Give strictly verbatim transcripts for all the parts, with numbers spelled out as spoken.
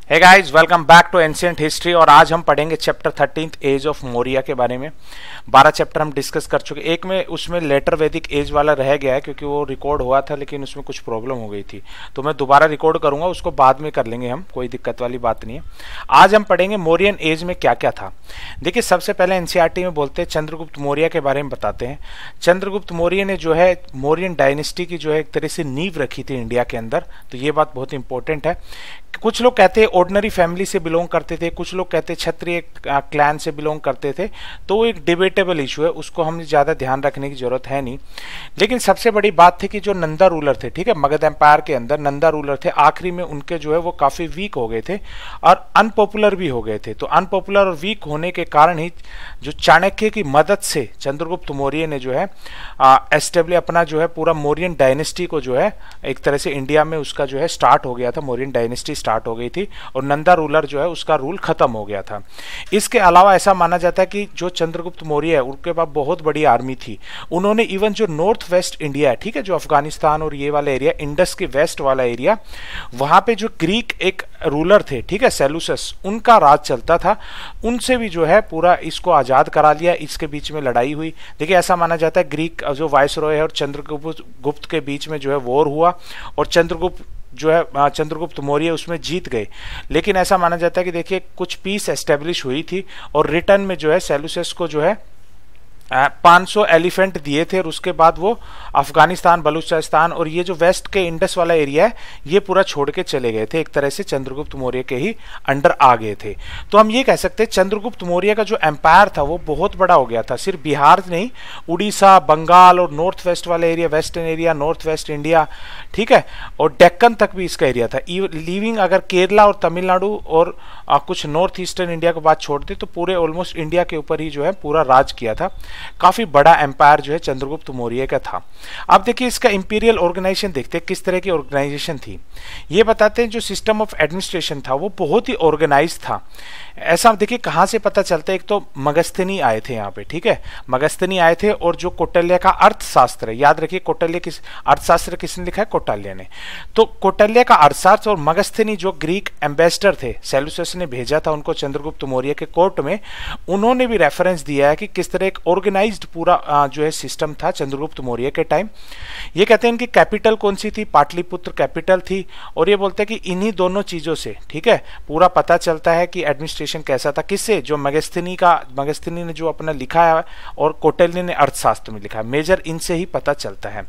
Hey guys, welcome back to ancient history. और आज हम पढ़ेंगे chapter thirteenth age of Maurya के बारे में। बारह चैप्टर हम डिस्कस कर चुके। एक में उसमें लेटर वैदिक एज वाला रह गया है क्योंकि वो रिकॉर्ड हुआ था लेकिन उसमें कुछ प्रॉब्लम हो गई थी, तो मैं दोबारा रिकॉर्ड करूंगा, उसको बाद में कर लेंगे हम, कोई दिक्कत वाली बात नहीं है। आज हम पढ़ेंगे मौर्यन एज में क्या क्या था। देखिए, सबसे पहले एनसीईआरटी में बोलते हैं चंद्रगुप्त मौर्य के बारे में बताते हैं। चंद्रगुप्त मौर्य ने जो है मौर्यन डायनेस्टी की जो है एक तरह से नींव रखी थी इंडिया के अंदर, तो ये बात बहुत इंपॉर्टेंट है। कुछ लोग कहते हैं ऑर्डिनरी फैमिली से बिलोंग करते थे, कुछ लोग कहते हैं क्षत्रिय क्लैन से बिलोंग करते थे, तो वो एक डिबेटेबल इशू है, उसको हमें ज़्यादा ध्यान रखने की जरूरत है नहीं। लेकिन सबसे बड़ी बात थी कि जो नंदा रूलर थे, ठीक है, मगध एम्पायर के अंदर नंदा रूलर थे, आखिरी में उनके जो है वो काफ़ी वीक हो गए थे और अनपॉपुलर भी हो गए थे। तो अनपॉपुलर और वीक होने के कारण ही जो चाणक्य की मदद से चंद्रगुप्त मौर्य ने जो है एस्टेब्लिश अपना जो है पूरा मौर्यन डायनेस्टी को जो है एक तरह से इंडिया में उसका जो है स्टार्ट हो गया था, मौर्यन डायनेस्टी स्टार्ट हो गई थी और नंदा रूलर जो है उसका रूल खत्म हो गया था। इसके अलावा ऐसा माना जाता है कि जो चंद्रगुप्त मौर्य है उनके पास बहुत बड़ी आर्मी थी। उन्होंने इवन जो नॉर्थ वेस्ट इंडिया है, ठीक है, जो अफगानिस्तान और ये वाला एरिया, इंडस के वेस्ट वाला एरिया, वहां पे जो ग्रीक एक रूलर थे, ठीक है, सेलुसस, उनका राज चलता था, उनसे भी जो है पूरा इसको आजाद करा लिया। इसके बीच में लड़ाई हुई। देखिए, ऐसा माना जाता है ग्रीक जो वाइसरॉय है और चंद्रगुप्त गुप्त के बीच में जो है वॉर हुआ और चंद्रगुप्त जो है चंद्रगुप्त मौर्य उसमें जीत गए। लेकिन ऐसा माना जाता है कि देखिए कुछ पीस एस्टेब्लिश हुई थी और रिटर्न में जो है सेलुसस को जो है पाँच सौ एलिफेंट दिए थे और उसके बाद वो अफगानिस्तान, बलूचिस्तान और ये जो वेस्ट के इंडस वाला एरिया है ये पूरा छोड़ के चले गए थे, एक तरह से चंद्रगुप्त मौर्य के ही अंडर आ गए थे। तो हम ये कह सकते हैं चंद्रगुप्त मौर्य का जो एम्पायर था वो बहुत बड़ा हो गया था। सिर्फ बिहार नहीं, उड़ीसा, बंगाल और नॉर्थ वेस्ट वाला area, western area, north west India, ठीक है, और डेक्कन तक भी इसका एरिया था। लीविंग अगर केरला और तमिलनाडु और आ, कुछ नॉर्थ ईस्टर्न इंडिया को बात छोड़ते तो पूरे ऑलमोस्ट इंडिया के ऊपर ही जो है पूरा राज किया था। काफी बड़ा एम्पायर जो है चंद्रगुप्त मौर्य का था। अब देखिए इसका इंपीरियल ऑर्गेनाइजेशन देखते हैं किस तरह की ऑर्गेनाइजेशन थी। ये बताते हैं जो सिस्टम ऑफ एडमिनिस्ट्रेशन था वो बहुत ही ऑर्गेनाइज था। ऐसा देखिए कहां से पता चलता है, एक तो मगस्थनी आए थे यहाँ पे, ठीक है, मगस्थनी आए थे और जो कौटिल्य का अर्थशास्त्र है, याद रखिए कौटिल्य किस अर्थशास्त्र किसने लिखा है, कौटिल्य ने। तो कौटिल्य का अर्थशास्त्र और मगस्थनी जो ग्रीक एम्बेसडर थे, सेलुसस ने भेजा था उनको चंद्रगुप्त मौर्य के कोर्ट में, उन्होंने भी रेफरेंस दिया है कि किस तरह एक ऑर्गेनाइज्ड पूरा जो है सिस्टम था चंद्रगुप्त मौर्य के टाइम। ये कहते हैं इनकी कैपिटल कौन सी थी, पाटलिपुत्र कैपिटल थी। और ये बोलते हैं कि इन्हीं दोनों चीजों से, ठीक है, पूरा पता चलता है कि एडमिनिस्ट्रेशन कैसा था। किससे, जो मगस्थनी का, मगस्थनी ने जो अपना लिखा है और कौटिल्य ने अर्थशास्त्र में लिखा है, मेजर इनसे ही पता चलता है।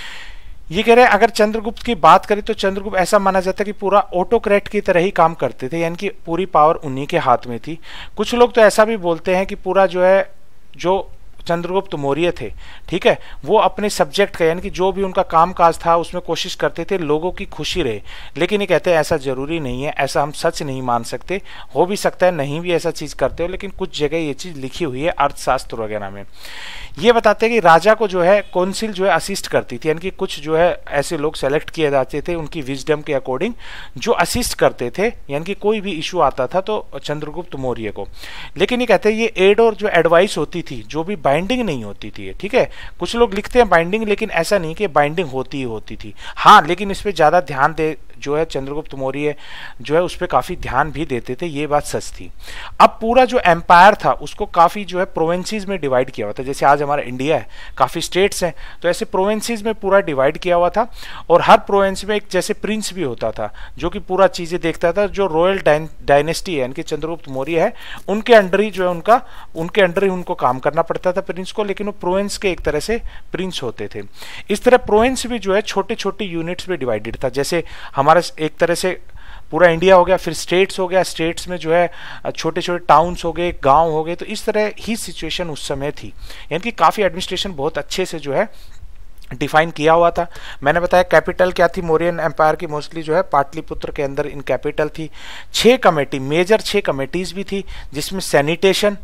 ये कह रहे हैं अगर चंद्रगुप्त की बात करें तो चंद्रगुप्त ऐसा माना जाता है कि पूरा ऑटोक्रेट की तरह ही काम करते थे, यानी कि पूरी पावर उन्हीं के हाथ में थी। कुछ लोग तो ऐसा भी बोलते हैं कि पूरा जो है जो चंद्रगुप्त मौर्य थे, ठीक है, वो अपने सब्जेक्ट का यानी कि जो भी उनका कामकाज था उसमें कोशिश करते थे लोगों की खुशी रहे। लेकिन ये कहते हैं ऐसा जरूरी नहीं है, ऐसा हम सच नहीं मान सकते, हो भी सकता है नहीं भी ऐसा चीज करते हो, लेकिन कुछ जगह ये चीज लिखी हुई है अर्थशास्त्र वगैरह में। ये बताते हैं कि राजा को जो है काउंसिल जो है असिस्ट करती थी, यानी कि कुछ जो है ऐसे लोग सेलेक्ट किए जाते थे उनकी विजडम के अकॉर्डिंग जो असिस्ट करते थे, यानी कि कोई भी इशू आता था तो चंद्रगुप्त मौर्य को। लेकिन ये कहते हैं ये एड और जो एडवाइस होती थी जो भी बाइंडिंग नहीं होती थी, ठीक है, कुछ लोग लिखते हैं बाइंडिंग, लेकिन ऐसा नहीं कि बाइंडिंग होती ही होती थी। हाँ, लेकिन इस पे ज्यादा ध्यान दे जो है चंद्रगुप्त मौर्य जो है उस पर काफी ध्यान भी देते थे, ये बात सच थी। अब पूरा जो एम्पायर था उसको काफी जो है प्रोविंसेस में डिवाइड किया हुआ था। जैसे आज हमारा इंडिया है, काफी स्टेट्स हैं, तो ऐसे प्रोविंसेस में पूरा डिवाइड किया हुआ था और हर प्रोविंस में एक जैसे प्रिंस भी होता था जो कि पूरा चीजें देखता था। जो रॉयल डायनेस्टी है यानी कि चंद्रगुप्त मौर्य है, उनके अंडर ही जो है उनका उनके अंडर ही उनको काम करना पड़ता था प्रिंस को, लेकिन वो प्रोविंस के एक तरह से प्रिंस होते थे। इस तरह प्रोविंस भी जो है छोटे छोटे यूनिट्स में डिवाइडेड था। जैसे हमारा एक तरह से पूरा इंडिया हो गया, फिर स्टेट्स हो गया, स्टेट्स में जो है छोटे छोटे टाउन्स हो गए, गांव हो गए, तो इस तरह ही सिचुएशन उस समय थी। यानी कि काफी एडमिनिस्ट्रेशन बहुत अच्छे से जो है डिफाइन किया हुआ था। मैंने बताया कैपिटल क्या थी मौर्यन एम्पायर की, मोस्टली जो है पाटलिपुत्र के अंदर इन कैपिटल थी। छह कमेटी, मेजर छह कमेटीज भी थी जिसमें सैनिटेशन,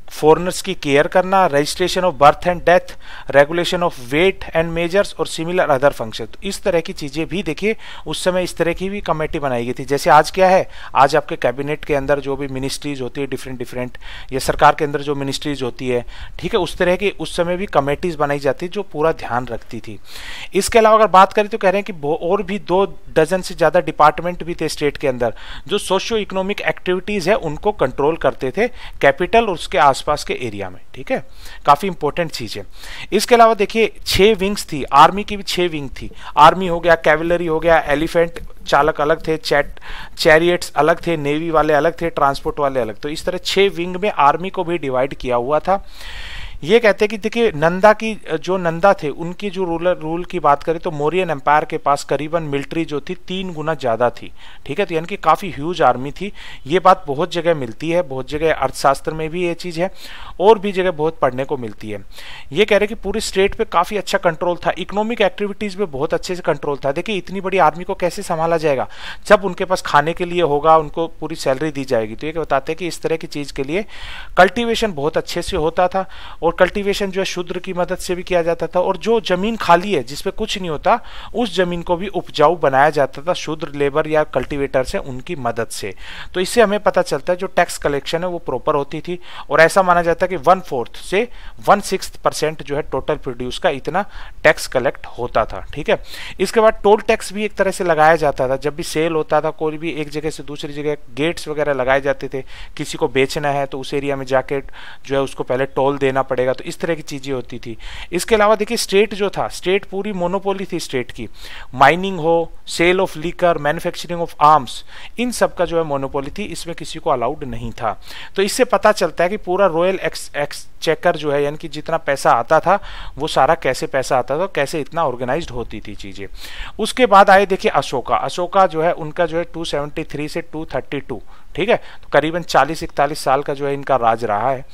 फॉरेनर्स की केयर करना, registration of birth and death, regulation of weight and measures और सिमिलर अदर फंक्शन। तो इस तरह की चीजें भी देखिए उस समय इस तरह की भी कमेटी बनाई गई थी। जैसे आज क्या है, आज आपके कैबिनेट के अंदर जो भी मिनिस्ट्रीज होती है डिफरेंट डिफरेंट, या सरकार के अंदर जो मिनिस्ट्रीज होती है, ठीक है, उस तरह की उस समय भी कमेटीज बनाई जाती जो पूरा ध्यान रखती थी। इसके अलावा अगर बात करें तो कह रहे हैं कि और भी दो डजन से ज्यादा डिपार्टमेंट भी थे स्टेट के अंदर जो सोशियो इकोनॉमिक एक्टिविटीज है उनको कंट्रोल करते थे कैपिटल और उसके आसपास के एरिया में। ठीक है, काफी इंपॉर्टेंट चीज है। इसके अलावा देखिए छह विंग्स थी, आर्मी की भी छह विंग थी। आर्मी हो गया, कैवलरी हो गया, एलिफेंट चालक अलग थे, चैट चैरियट्स अलग थे, नेवी वाले अलग थे, ट्रांसपोर्ट वाले अलग। तो इस तरह छह विंग में आर्मी को भी डिवाइड किया हुआ था। ये कहते हैं कि देखिए नंदा की जो नंदा थे उनकी जो रूलर रूल की बात करें तो मौर्यन एम्पायर के पास करीबन मिलिट्री जो थी तीन गुना ज्यादा थी। ठीक है, तो यानी कि काफी ह्यूज आर्मी थी। ये बात बहुत जगह मिलती है, बहुत जगह अर्थशास्त्र में भी ये चीज है और भी जगह बहुत पढ़ने को मिलती है। ये कह रहे कि पूरे स्टेट पे काफी अच्छा कंट्रोल था, इकोनॉमिक एक्टिविटीज में बहुत अच्छे से कंट्रोल था। देखिए इतनी बड़ी आर्मी को कैसे संभाला जाएगा, जब उनके पास खाने के लिए होगा, उनको पूरी सैलरी दी जाएगी। तो ये बताते हैं कि इस तरह की चीज के लिए कल्टीवेशन बहुत अच्छे से होता था और कल्टीवेशन जो है शूद्र की मदद से भी किया जाता था। और जो जमीन खाली है जिसपे कुछ नहीं होता उस जमीन को भी उपजाऊ बनाया जाता था शूद्र लेबर या कल्टीवेटर से, उनकी मदद से। तो इससे हमें पता चलता है जो टैक्स कलेक्शन है वो प्रॉपर होती थी और ऐसा माना जाता है कि वन फोर्थ से वन सिक्स परसेंट जो है टोटल प्रोड्यूस का इतना टैक्स कलेक्ट होता था। ठीक है, इसके बाद टोल टैक्स भी एक तरह से लगाया जाता था। जब भी सेल होता था, कोई भी एक जगह से दूसरी जगह गेट्स वगैरह लगाए जाते थे, किसी को बेचना है तो उस एरिया में जाके जो है उसको पहले टोल देना पड़ेगा। तो इस तरह की चीजें होती थी। इसके अलावा देखिए स्टेट जो था, स्टेट पूरी मोनोपोली थी स्टेट की। माइनिंग हो, sale of liquor, manufacturing of arms, इन सब का जो है मोनोपोली थी, इसमें किसी को अलाउड नहीं था। तो इससे पता चलता है कि पूरा रॉयल एक्स एक्सचेकर जो है यानी कि जितना पैसा आता था वो सारा कैसे पैसा आता था, कैसे इतना ऑर्गेनाइज्ड होती थी चीजें। उसके बाद आए देखिए अशोका। अशोका जो है उनका जो है टू सेवेंटी थ्री से टू थर्टी टू, ठीक है, तो करीबन चालीस इकतालीस साल का जो है इनका राज रहा है।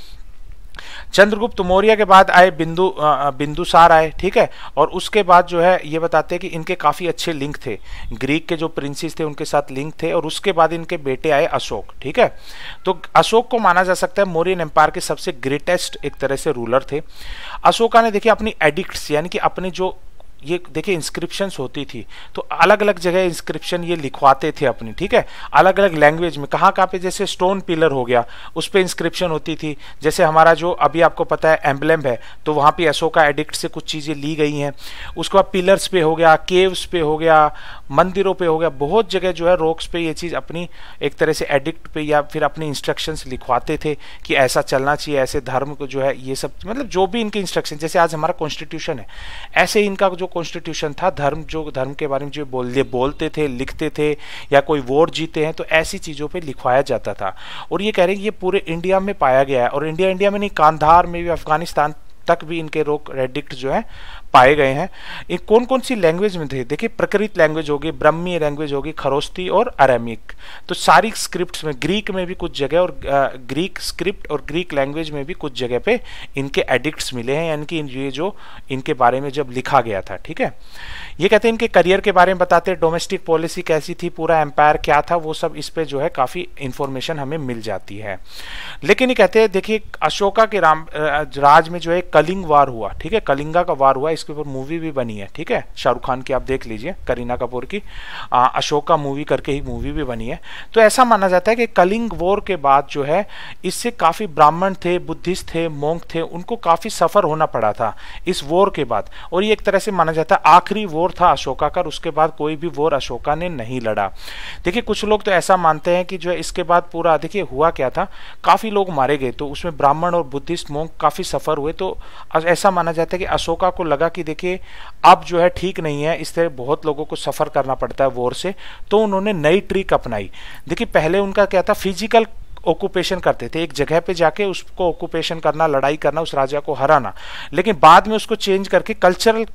चंद्रगुप्त मौर्य के बाद आए बिंदु बिंदुसार आए। ठीक है, और उसके बाद जो है ये बताते हैं कि इनके काफी अच्छे लिंक थे, ग्रीक के जो प्रिंसेस थे उनके साथ लिंक थे। और उसके बाद इनके बेटे आए अशोक। ठीक है, तो अशोक को माना जा सकता है मौर्यन एम्पायर के सबसे ग्रेटेस्ट एक तरह से रूलर थे। अशोका ने देखिए अपनी एडिक्ट्स यानी कि अपने जो ये देखिए इंस्क्रिप्शंस होती थी तो अलग अलग जगह इंस्क्रिप्शन ये लिखवाते थे अपनी। ठीक है, अलग अलग लैंग्वेज में, कहाँ कहाँ पे, जैसे स्टोन पिलर हो गया उस पे इंस्क्रिप्शन होती थी। जैसे हमारा जो अभी आपको पता है एम्बलम है तो वहाँ पे अशोका एडिक्ट से कुछ चीज़ें ली गई हैं। उसके बाद पिलर्स पे हो गया, केव्स पे हो गया, मंदिरों पे हो गया, बहुत जगह जो है रॉक्स पे ये चीज़ अपनी एक तरह से एडिक्ट पे या फिर अपनी इंस्ट्रक्शंस लिखवाते थे कि ऐसा चलना चाहिए, ऐसे धर्म को जो है ये सब, मतलब जो भी इनके इंस्ट्रक्शन, जैसे आज हमारा कॉन्स्टिट्यूशन है ऐसे इनका जो कॉन्स्टिट्यूशन था, धर्म जो धर्म के बारे में जो बोल बोलते थे, लिखते थे, या कोई वोट जीते हैं तो ऐसी चीज़ों पे लिखवाया जाता था। और ये कह रहे हैं कि ये पूरे इंडिया में पाया गया है और इंडिया इंडिया में नहीं, कांधार में भी, अफगानिस्तान तक भी इनके रोग रेडिक्ट जो है पाए गए हैं। ये कौन कौन सी लैंग्वेज में थे, देखिए प्रकृत लैंग्वेज होगी, ब्रह्मी लैंग्वेज होगी, खरोस्ती और अरेमिक। तो सारी स्क्रिप्ट्स में, ग्रीक में भी कुछ जगह और ग्रीक स्क्रिप्ट और ग्रीक लैंग्वेज में भी कुछ जगह पे इनके एडिक्ट्स मिले हैं, यानी कि ये जो इनके बारे में जब लिखा गया था। ठीक है, ये कहते हैं इनके करियर के बारे में बताते हैं, डोमेस्टिक पॉलिसी कैसी थी, पूरा एम्पायर क्या था, वो सब इस पे जो है काफी इंफॉर्मेशन हमें मिल जाती है। लेकिन ये कहते हैं देखिए अशोका के राम राज में जो है कलिंग वार हुआ। ठीक है, कलिंगा का वार हुआ, इसके ऊपर मूवी भी बनी है। ठीक है, शाहरुख खान की आप देख लीजिए, करीना कपूर की आ, अशोका मूवी करके ही मूवी भी बनी है। तो ऐसा माना जाता है कि कलिंग वॉर के बाद जो है इससे काफी ब्राह्मण थे, बुद्धिस्ट थे, मोंक थे, उनको काफी सफर होना पड़ा था इस वॉर के बाद। और ये एक तरह से माना जाता है आखिरी वॉर था अशोका का, उसके बाद कोई भी वॉर अशोका ने नहीं लड़ा। देखिए कुछ लोग तो ऐसा मानते हैं कि जो है इसके बाद पूरा, देखिए हुआ क्या था, काफी लोग मारे गए, तो उसमें ब्राह्मण और बुद्धिस्ट मोंक काफी सफर हुए। तो ऐसा माना जाता है कि अशोका को लगा कि देखिए अब जो है ठीक नहीं है, इस तरह बहुत लोगों को सफर करना पड़ता है वॉर से, तो उन्होंने नई ट्रिक अपनाई। देखिए पहले उनका क्या था, फिजिकल ऑक्यूपेशन करते थे, एक जगह पे जाके उसको ऑक्यूपेशन करना, लड़ाई करना, उस राजा को हराना। लेकिन बाद में उसको चेंज करके कल्चरल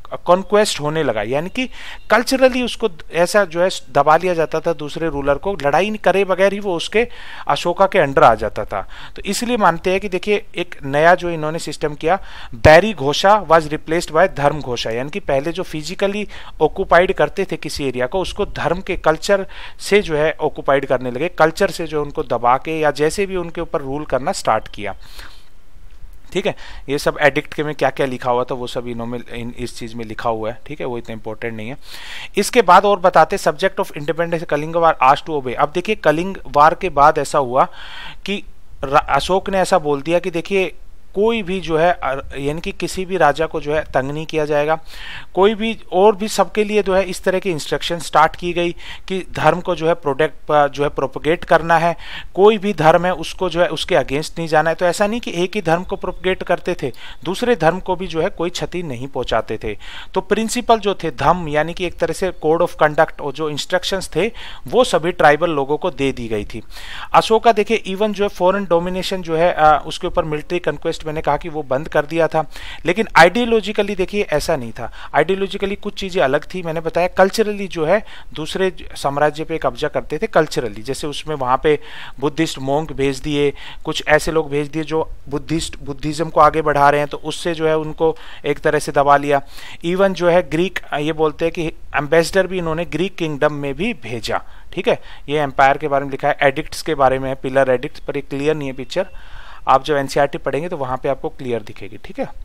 कॉन्क्वेस्ट होने लगा, यानी कि कल्चरली उसको ऐसा जो है दबा लिया जाता था दूसरे रूलर को, लड़ाई करे बगैर ही वो उसके अशोका के अंडर आ जाता था। तो इसलिए मानते हैं कि देखिए एक नया जो इन्होंने सिस्टम किया, Bheri Ghosha was replaced by Dharma Ghosha, यानी कि पहले जो फिजिकली ऑक्युपाइड करते थे किसी एरिया को, उसको धर्म के कल्चर से जो है ऑक्युपाइड करने लगे, कल्चर से जो उनको दबा के या जैसे भी उनके ऊपर रूल करना स्टार्ट किया। ठीक है, ये सब एडिक्ट के में क्या क्या लिखा हुआ था वो सब इन्होंने इन, इस चीज में लिखा हुआ है। ठीक है, वो इतना इंपॉर्टेंट नहीं है। इसके बाद और बताते subject of independence Kalinga war asked to obey. अब देखिए कलिंग वार के बाद ऐसा हुआ कि अशोक ने ऐसा बोल दिया कि देखिए कोई भी जो है यानी कि किसी भी राजा को जो है तंग नहीं किया जाएगा, कोई भी, और भी सबके लिए जो है इस तरह की इंस्ट्रक्शन स्टार्ट की गई कि धर्म को जो है प्रोटेक्ट जो है प्रोपगेट करना है, कोई भी धर्म है उसको जो है उसके अगेंस्ट नहीं जाना है। तो ऐसा नहीं कि एक ही धर्म को प्रोपगेट करते थे, दूसरे धर्म को भी जो है कोई क्षति नहीं पहुंचाते थे। तो प्रिंसिपल जो थे धम्म यानी कि एक तरह से कोड ऑफ कंडक्ट और जो इंस्ट्रक्शंस थे वो सभी ट्राइबल लोगों को दे दी गई थी। अशोका देखिए इवन जो है फॉरेन डोमिनेशन जो है आ, उसके ऊपर मिलिट्री कंक्वेस्ट मैंने कहा कि वो बंद कर दिया था, लेकिन आइडियोलॉजिकली देखिए ऐसा नहीं था। आइडियोलॉजिकली कुछ चीजें अलग थी, मैंने बताया कल्चरली जो है दूसरे साम्राज्य पे कब्जा करते थे कल्चरली, जैसे उसमें वहां पे बुद्धिस्ट मोंक भेज दिए, कुछ ऐसे लोग भेज दिए जो बुद्धिस्ट बुद्धिज्म को आगे बढ़ा रहे हैं, तो उससे जो है उनको एक तरह से दबा लिया। इवन जो है ग्रीक, ये बोलते हैं कि एम्बेसडर भी इन्होंने ग्रीक किंगडम में भी भेजा। ठीक है, ये एम्पायर के बारे में लिखा है, एडिक्ट्स के बारे में है, पिलर एडिक्ट, पर ये क्लियर नहीं है पिक्चर, आप जब एनसीईआरटी पढ़ेंगे तो वहां पे आपको क्लियर दिखेगी। ठीक है,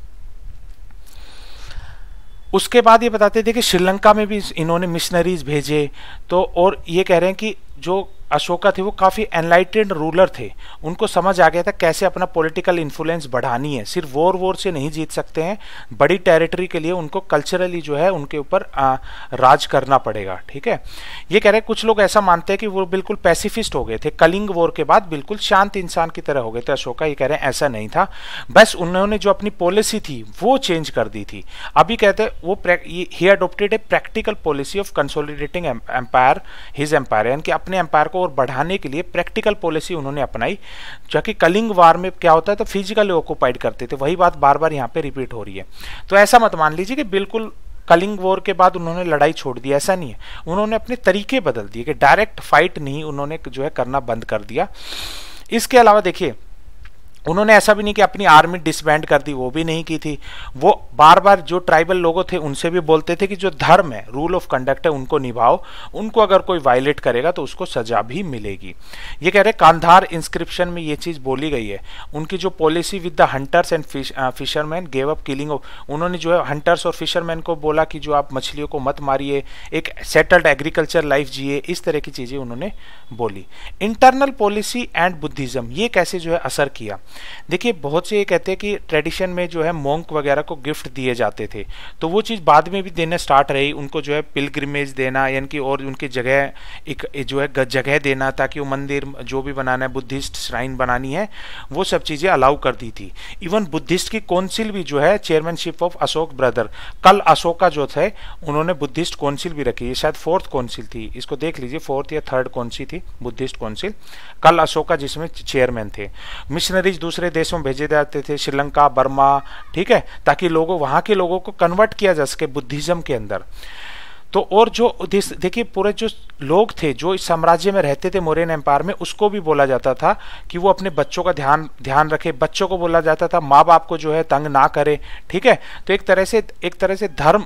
उसके बाद ये बताते थे कि श्रीलंका में भी इन्होंने मिशनरीज भेजे, तो और ये कह रहे हैं कि जो अशोका थे वो काफी एनलाइटेंड रूलर थे, उनको समझ आ गया था कैसे अपना पॉलिटिकल इन्फ्लुएंस बढ़ानी है, सिर्फ वॉर वॉर से नहीं जीत सकते हैं, बड़ी टेरिटरी के लिए उनको कल्चरली जो है उनके ऊपर राज करना पड़ेगा। ठीक है, ये कह रहे हैं कुछ लोग ऐसा मानते हैं कि वो बिल्कुल पैसिफिस्ट हो गए थे, कलिंग वॉर के बाद बिल्कुल शांत इंसान की तरह हो गए थे अशोका। ये कह रहे हैं ऐसा नहीं था, बस उन्होंने जो अपनी पॉलिसी थी वो चेंज कर दी थी। अभी कहते हैं वो he adopted a practical policy of consolidating empire his empire, यानी कि अपने एम्पायर को और बढ़ाने के लिए प्रैक्टिकल पॉलिसी उन्होंने अपनाई। जो कि कलिंग वार में क्या होता है तो फिजिकली ऑक्युपाइड करते थे, वही बात बार बार यहाँ पे रिपीट हो रही है। तो ऐसा मत मान लीजिए कि बिल्कुल कलिंग वॉर के बाद उन्होंने लड़ाई छोड़ दी, ऐसा नहीं है, उन्होंने अपने तरीके बदल दिए कि डायरेक्ट फाइट नहीं उन्होंने जो है करना बंद कर दिया। इसके अलावा देखिए उन्होंने ऐसा भी नहीं कि अपनी आर्मी डिसबैंड कर दी, वो भी नहीं की थी, वो बार बार जो ट्राइबल लोगों थे उनसे भी बोलते थे कि जो धर्म है, रूल ऑफ कंडक्ट है, उनको निभाओ, उनको अगर कोई वायलेट करेगा तो उसको सजा भी मिलेगी। ये कह रहे कांधार इंस्क्रिप्शन में ये चीज बोली गई है, उनकी जो policy with the hunters and fisherman gave up killing of, उन्होंने जो है हंटर्स और फिशरमैन को बोला कि जो आप मछलियों को मत मारिए, एक सेटल्ड एग्रीकल्चर लाइफ जिए, इस तरह की चीजें उन्होंने बोली। इंटरनल पॉलिसी एंड बुद्धिज्म, ये कैसे जो है असर किया। देखिए बहुत से ये कहते हैं कि ट्रेडिशन में जो है मोंक वगैरह को गिफ्ट दिए जाते थे, तो वो चीज़ बाद में भी देना स्टार्ट रही, उनको जो है पिलग्रिमेज देना, यानी कि और उनकी जगह एक जो है जगह देना ताकि वो मंदिर जो भी बनाना है, बुद्धिस्ट श्राइन बनानी है, वो सब चीज़ें अलाउ कर दी थी। इवन बुद्धिस्ट की काउंसिल भी जो है चेयरमैनशिप ऑफ अशोक ब्रदर, कल अशोका जो थे उन्होंने बुद्धिस्ट काउंसिल भी रखी, ये शायद फोर्थ काउंसिल थी, इसको देख लीजिए, फोर्थ या थर्ड काउंसिल थी बुद्धिस्ट काउंसिल, कल अशोका जिसमें चेयरमैन थे। मिशनरीज दूसरे देशों में भेजे जाते थे, श्रीलंका, बर्मा, ठीक है, ताकि लोगों वहां के लोगों को कन्वर्ट किया जा सके बुद्धिज्म के अंदर। तो और जो देखिए पूरे जो लोग थे जो इस साम्राज्य में रहते थे मौर्यन एम्पायर में, उसको भी बोला जाता था कि वो अपने बच्चों का ध्यान ध्यान रखे, बच्चों को बोला जाता था माँ बाप को जो है तंग ना करे। ठीक है, तो एक तरह से एक तरह से धर्म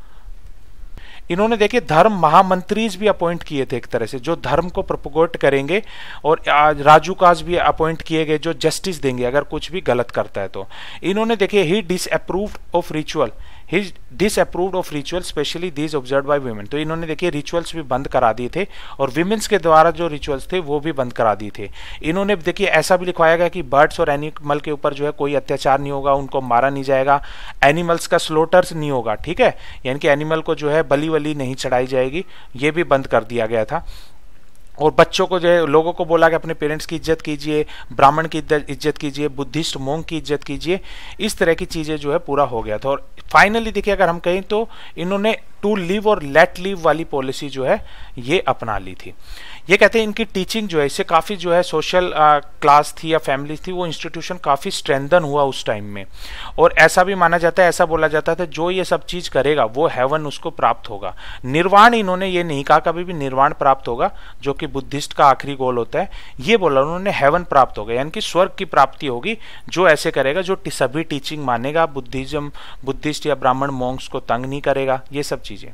इन्होंने देखिए धर्म महामंत्रीज भी अपॉइंट किए थे, एक तरह से जो धर्म को प्रोपोगेट करेंगे, और राजूकाज भी अपॉइंट किए गए जो जस्टिस देंगे अगर कुछ भी गलत करता है तो। इन्होंने देखिए he disapproved of ritual, he disapproved of ritual especially these observed by women, तो इन्होंने देखिए रिचुअल्स भी बंद करा दिए थे और विमेन्स के द्वारा जो रिचुअल्स थे वो भी बंद करा दिए थे। इन्होंने देखिए ऐसा भी लिखवाया गया कि बर्ड्स और एनिमल के ऊपर जो है कोई अत्याचार नहीं होगा, उनको मारा नहीं जाएगा, एनिमल्स का स्लोटर्स नहीं होगा, ठीक है, यानी कि एनिमल को जो है बलि वली नहीं चढ़ाई जाएगी, ये भी बंद कर दिया गया था। और बच्चों को जो है लोगों को बोला कि अपने पेरेंट्स की इज्जत कीजिए, ब्राह्मण की इज्जत कीजिए, बुद्धिस्ट मोंक की इज्जत कीजिए, इस तरह की चीजें जो है पूरा हो गया था। और फाइनली देखिए अगर हम कहें तो इन्होंने टू लिव और लेट लिव वाली पॉलिसी जो है ये अपना ली थी। ये कहते हैं इनकी टीचिंग जो है इससे काफ़ी जो है सोशल क्लास थी या फैमिली थी वो इंस्टीट्यूशन काफ़ी स्ट्रेंथन हुआ उस टाइम में, और ऐसा भी माना जाता है, ऐसा बोला जाता था जो ये सब चीज़ करेगा वो हेवन उसको प्राप्त होगा। निर्वाण इन्होंने ये नहीं कहा कभी भी निर्वाण प्राप्त होगा, जो कि बुद्धिस्ट का आखिरी गोल होता है, ये बोला उन्होंने हेवन प्राप्त होगा, यानी कि स्वर्ग की प्राप्ति होगी जो ऐसे करेगा, जो सभी टीचिंग मानेगा, बुद्धिज्म बुद्धिस्ट या ब्राह्मण मॉन्क्स को तंग नहीं करेगा, ये सब चीज़ें।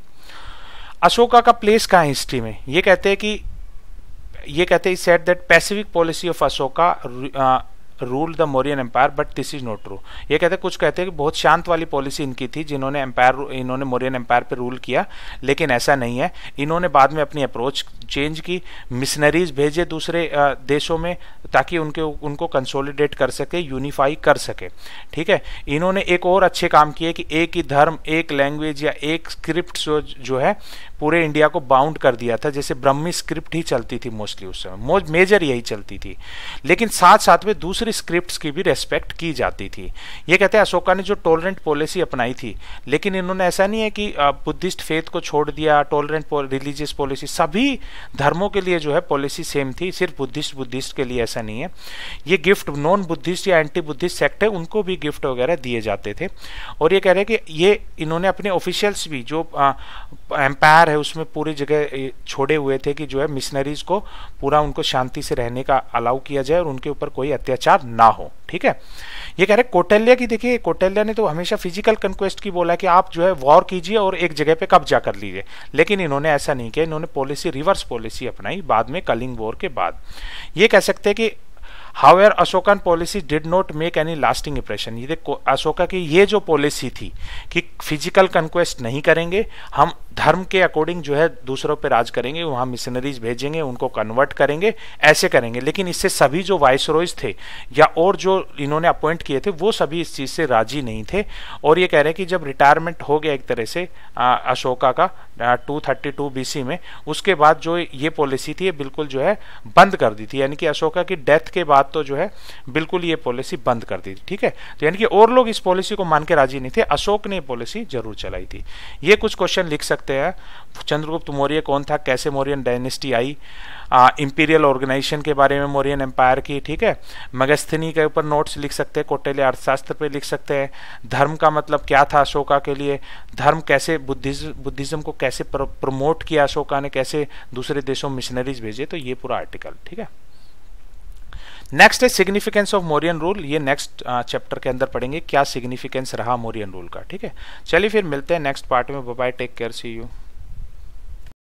अशोका का प्लेस कहाँ है हिस्ट्री में? ये कहते हैं कि ये कहते हैं said that pacific policy of Ashoka rule the Mauryan empire, but this is not true. ये कहते हैं कुछ कहते हैं कि बहुत शांत वाली पॉलिसी इनकी थी जिन्होंने एम्पायर इन्होंने मौर्यन एम्पायर पे रूल किया, लेकिन ऐसा नहीं है। इन्होंने बाद में अपनी अप्रोच चेंज की, मिशनरीज भेजे दूसरे देशों में ताकि उनके उनको कंसोलिडेट कर सके, यूनिफाई कर सके, ठीक है। इन्होंने एक और अच्छे काम किए कि एक ही धर्म, एक लैंग्वेज या एक स्क्रिप्ट जो, जो है पूरे इंडिया को बाउंड कर दिया था, जैसे ब्रह्मी स्क्रिप्ट ही चलती थी मोस्टली उस समय, मेजर यही चलती थी, लेकिन साथ साथ में दूसरी स्क्रिप्ट्स की भी रेस्पेक्ट की जाती थी। ये कहते हैं अशोका ने जो टॉलरेंट पॉलिसी अपनाई थी, लेकिन इन्होंने ऐसा नहीं है कि बुद्धिस्ट फेथ को छोड़ दिया, टॉलरेंट रिलीजियस पॉलिसी, सभी धर्मों के लिए जो है पॉलिसी सेम थी, सिर्फ बुद्धिस्ट बुद्धिस्ट के लिए ऐसा नहीं है। ये गिफ्ट नॉन बुद्धिस्ट या एंटी बुद्धिस्ट सेक्ट है उनको भी गिफ्ट वगैरह दिए जाते थे। और ये कह रहे हैं कि ये इन्होंने अपने ऑफिशियल्स भी जो एम्पायर है उसमें पूरी जगह छोड़े हुए थे कि जो है मिशनरीज को पूरा उनको शांति से रहने का अलाउ किया जाए और उनके ऊपर कोई अत्याचार ना हो, ठीक है। ये कह रहे कौटिल्य की, देखिए कौटिल्य ने तो हमेशा फिजिकल कंक्वेस्ट की बोला कि आप जो है वॉर कीजिए और एक जगह पे कब्जा कर लीजिए, लेकिन इन्होंने ऐसा नहीं किया, इन्होंने पॉलिसी रिवर्स पॉलिसी अपनाई बाद में कलिंग वॉर के बाद। ये कह सकते हैं कि however Ashokan policy did not make any lasting impression. ये देखो अशोका की ये जो पॉलिसी थी कि फिजिकल कंक्वेस्ट नहीं करेंगे, हम धर्म के अकॉर्डिंग जो है दूसरों पे राज करेंगे, वहाँ मिशनरीज भेजेंगे, उनको कन्वर्ट करेंगे, ऐसे करेंगे, लेकिन इससे सभी जो वाइसरॉयज थे या और जो इन्होंने अपॉइंट किए थे वो सभी इस चीज़ से राजी नहीं थे। और ये कह रहे हैं कि जब रिटायरमेंट हो गया एक तरह से आ, अशोका का टू थर्टी टू बीसी में, उसके बाद जो ये पॉलिसी थी ये बिल्कुल जो है बंद कर दी थी, यानी कि अशोका की डेथ के बाद तो जो है बिल्कुल ये पॉलिसी बंद कर दी थी, ठीक है। तो यानी कि और लोग इस पॉलिसी को मान के राजी नहीं थे, अशोक ने ये पॉलिसी जरूर चलाई थी। ये कुछ क्वेश्चन लिख सकते हैं, चंद्रगुप्त मौर्य कौन था, कैसे मौर्यन डायनेस्टी आई, इंपीरियल ऑर्गेनाइजेशन के बारे में मौर्यन एम्पायर की, ठीक है। मगस्थनी के ऊपर नोट्स लिख सकते हैं, कौटिल्य अर्थशास्त्र पे लिख सकते हैं, धर्म का मतलब क्या था अशोका के लिए, धर्म कैसे बुद्धिज्म बुद्धिज्म को कैसे प्रमोट किया अशोका ने, कैसे दूसरे देशों में मिशनरीज भेजे, तो ये पूरा आर्टिकल, ठीक है। नेक्स्ट है सिग्निफिकेंस ऑफ मौर्यन रूल। ये नेक्स्ट चैप्टर के अंदर पढ़ेंगे क्या सिग्निफिकेंस रहा मौर्यन रूल का, ठीक है। चलिए फिर मिलते हैं नेक्स्ट पार्ट में, bye bye, take care, see you.